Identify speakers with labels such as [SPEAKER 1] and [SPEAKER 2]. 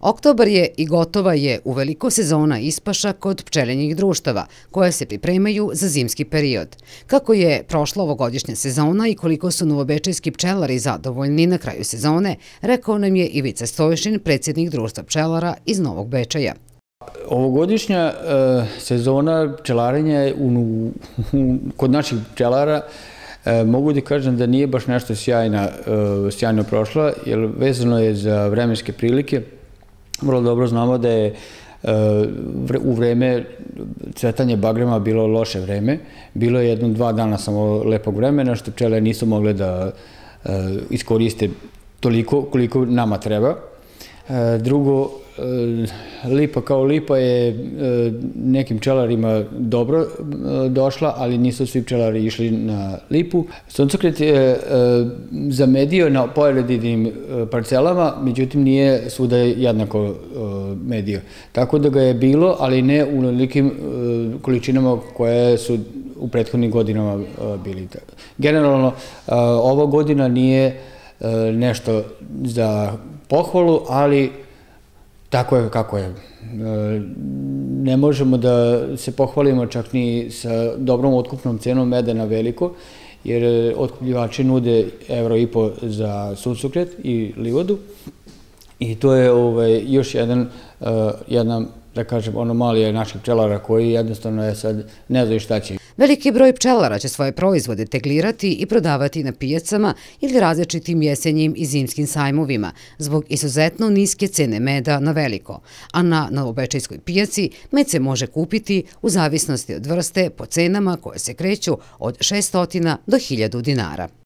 [SPEAKER 1] Oktobar je i gotova je uveliko sezona ispaša kod pčelinjih društava, koje se pripremaju za zimski period. Kako je prošla ovogodišnja sezona i koliko su novobečejski pčelari zadovoljni na kraju sezone, rekao nam je Ivica Stojšin, predsjednik društva pčelara iz Novog Bečeja.
[SPEAKER 2] Ovogodišnja sezona pčelarenja kod naših pčelara mogu da kažem da nije baš nešto sjajno prošla, jer vezano je za vremenske prilike. Vrlo dobro znamo da je u vreme cvetanja bagrema bilo loše vreme. Bilo je 1-2 dana samo lepog vremena, što pčele nisu mogle da iskoriste toliko koliko nama treba. Drugo, lipa kao lipa je nekim pčelarima dobro došla, ali nisu svi pčelari išli na lipu. Suncokret je zamedio na pojedinim parcelama, međutim nije svuda jednako medio. Tako da ga je bilo, ali ne u velikim količinama koje su u prethodnim godinama bili. Generalno, ova godina nije nešto za pohvalu, ali tako je kako je. Ne možemo da se pohvalimo čak ni sa dobrom otkupnom cenom meda na veliko, jer otkupljivači nude €1,5 za suncokret i livadu. I to je još jedna, da kažem, anomalija naših pčelara koji jednostavno je sad ne znaju šta će.
[SPEAKER 1] Veliki broj pčelara će svoje proizvode teglirati i prodavati na pijacama ili različitim jesenjim i zimskim sajmovima zbog izuzetno niske cene meda na veliko, a na novobečejskoj pijaci med se može kupiti u zavisnosti od vrste po cenama koje se kreću od 600 do 1000 dinara.